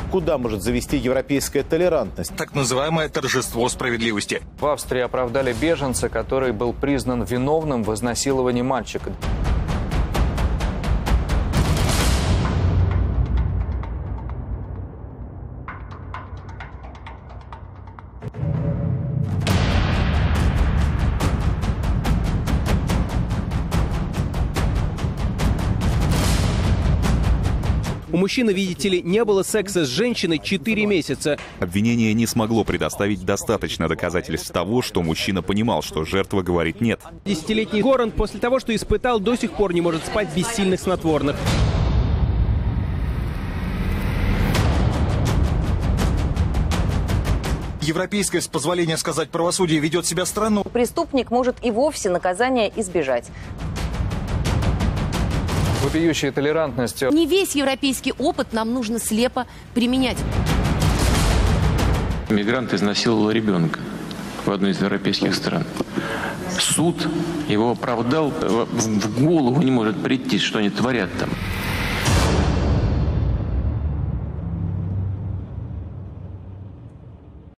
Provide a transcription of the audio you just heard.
куда может завести европейская толерантность. Так называемое торжество справедливости. В Австрии оправдали беженца, который был признан виновным в изнасиловании мальчика. У мужчины, видите ли, не было секса с женщиной 4 месяца. Обвинение не смогло предоставить достаточно доказательств того, что мужчина понимал, что жертва говорит «нет». 10-летний Горан после того, что испытал, до сих пор не может спать без сильных снотворных. Европейское, с позволения сказать, правосудие ведет себя странно. Преступник может и вовсе наказания избежать. Вопиющая толерантность. Не весь европейский опыт нам нужно слепо применять. Мигрант изнасиловал ребенка в одной из европейских стран. Суд его оправдал, в голову не может прийти, что они творят там.